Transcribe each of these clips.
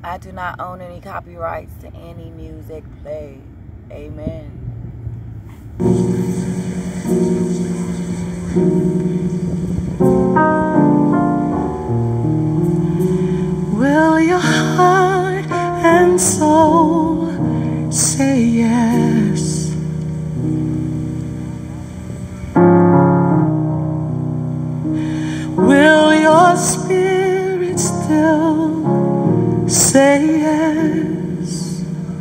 I do not own any copyrights to any music played. Amen. Will your heart and soul say yes? Will your spirit still say yes?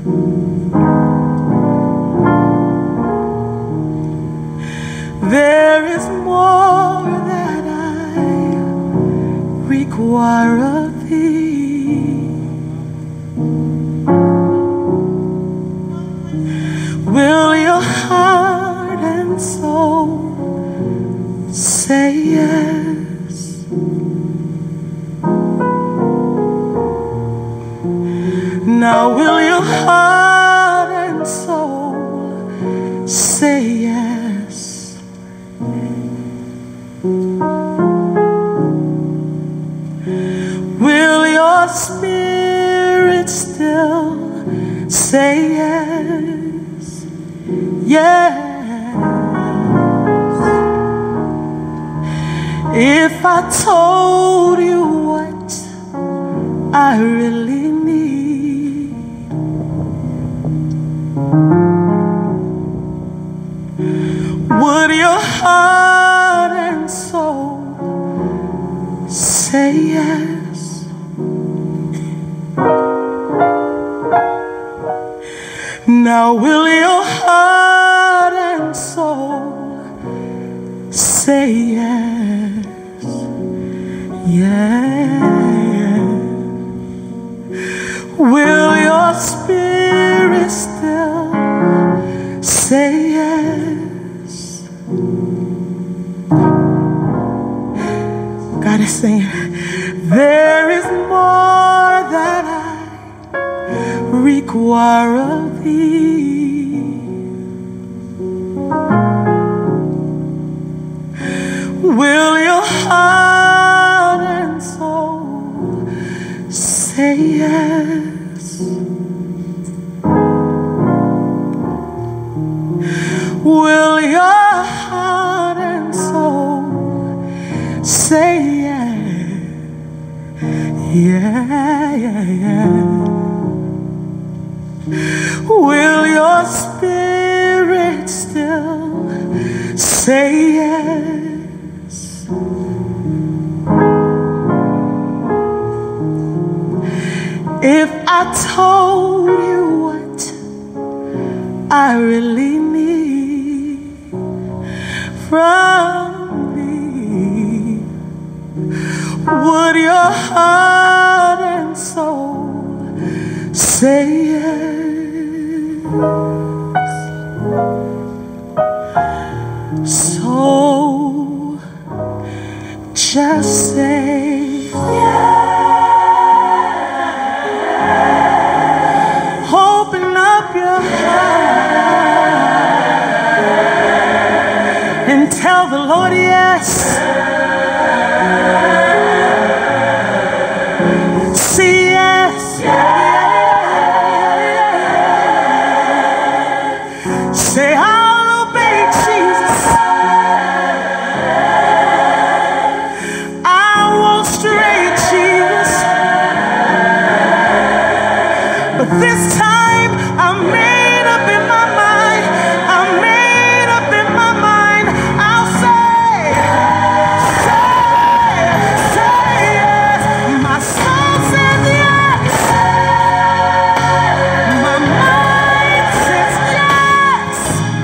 There is more that I require of thee. Will your heart and soul say yes? Now will your heart and soul say yes? Will your spirit still say yes? Yes. If I told you what I really need, would your heart and soul say yes? Now will your heart and soul say yes? Yeah. Will your spirit still say yes? God is saying, there is more that I require of thee. Will your heart and soul say yes? Will your heart and soul say yes? Yeah, yeah, yeah. Will your spirit still say yes? If I told you what I really need from thee, would your heart and soul say yes? So just say yes. Open up your heart and tell the Lord yes. Say yes. Say I'll obey Jesus. I won't stray, Jesus. But this time I'm made up in my mind. I'm made up in my mind. I'll say yes. My soul says yes. My mind says yes.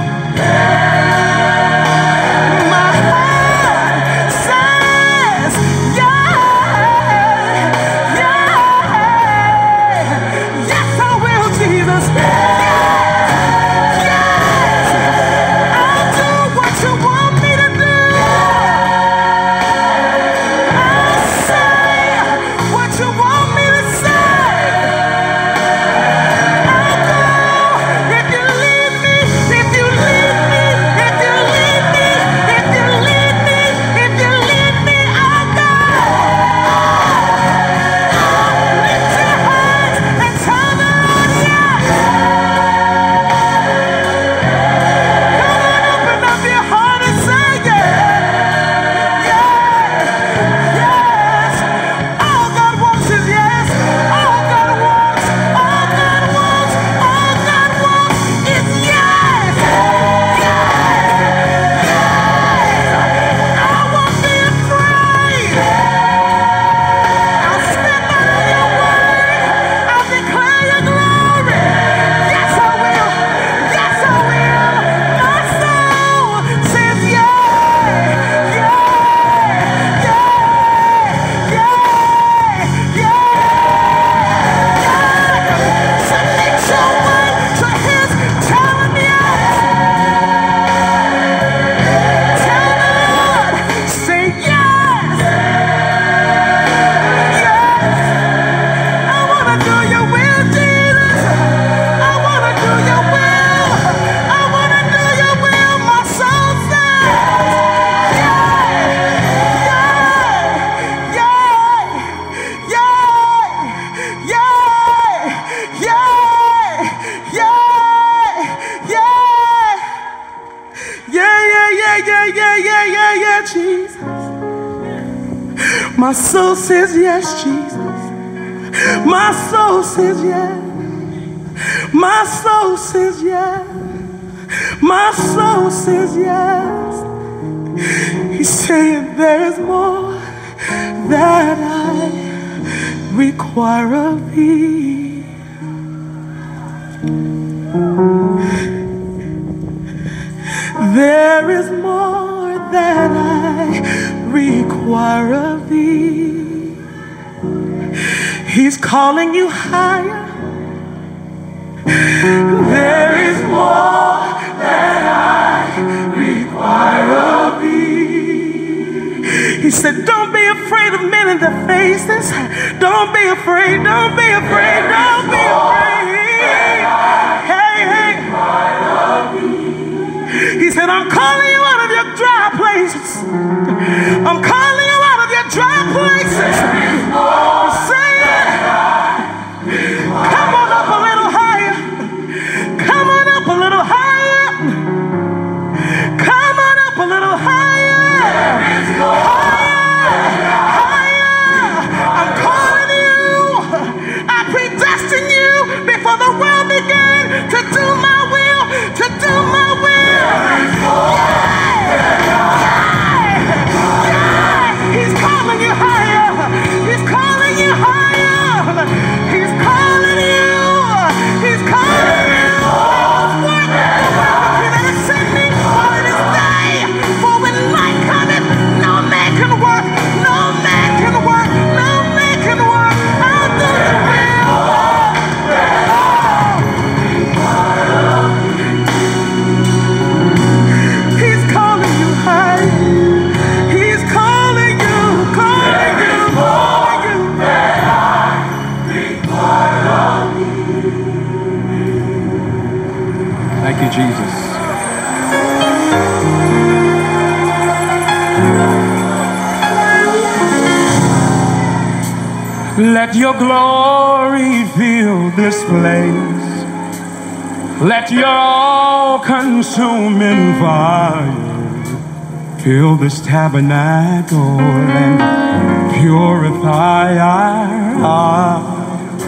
My heart says yes. Yes, I will. My soul says yes, Jesus. My soul says yes. My soul says yes. My soul says yes. He's saying there is more that I require of thee. There is more that I require of thee. He's calling you higher. There is more that I require of thee. He said, don't be afraid of men in their faces. Don't be afraid, don't be afraid, don't be afraid. Hey, hey. He said, I'm calling you out of your dry places. I'm calling you out of your dry places. Say it. Come on up a little higher. Come on up a little higher. Come on up a little higher. Higher. I'm calling you. I predestined you before the world began to do my will, to do my will. He's calling you higher. He's calling you higher. He's calling you. He's calling you. Work the work that has sent me while it is day. For when night cometh, no man can work. No man can work. No man can work. I'll do the will. He's calling you higher. He's calling you, calling you, calling you. Thank you, Jesus. Let your glory fill this place. Let your all-consuming fire fill this tabernacle and purify our hearts.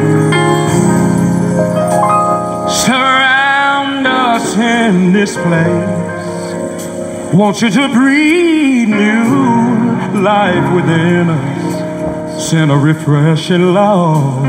Surround us in this place. Want you to breathe new life within us. Send a refreshing love.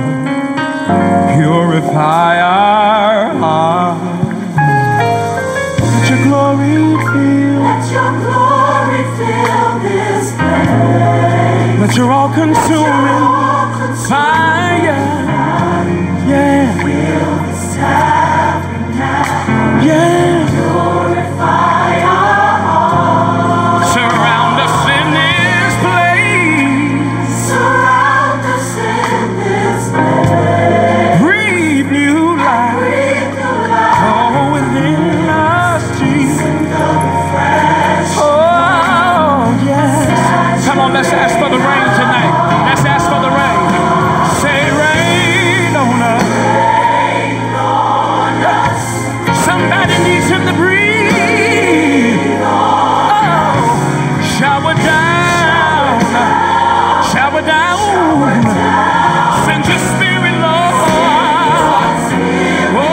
Purify our hearts. Let your glory fill. Let your glory fill this place. Let your all-consuming fire, yeah, Fill this tabernacle. yeah. Purify our hearts. Surround us in this place. Surround us in this place. Breathe new life. Breathe new life. Oh, within us, Jesus. Oh, yes. Come on, let's ask for the rain tonight. Let's ask for the rain. Say rain on us. Rain on us. Somebody needs him to breathe. Oh, shower down. Shower down. Send your spirit, Lord. Oh,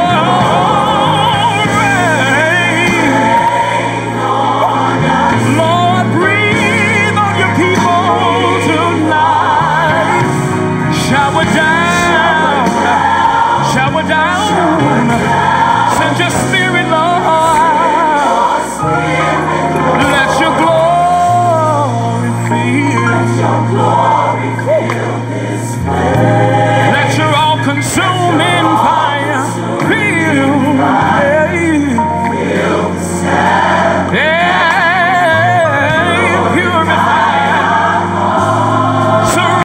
rain. Lord, breathe on your people tonight. Shower down. Shower down. Send your spirit.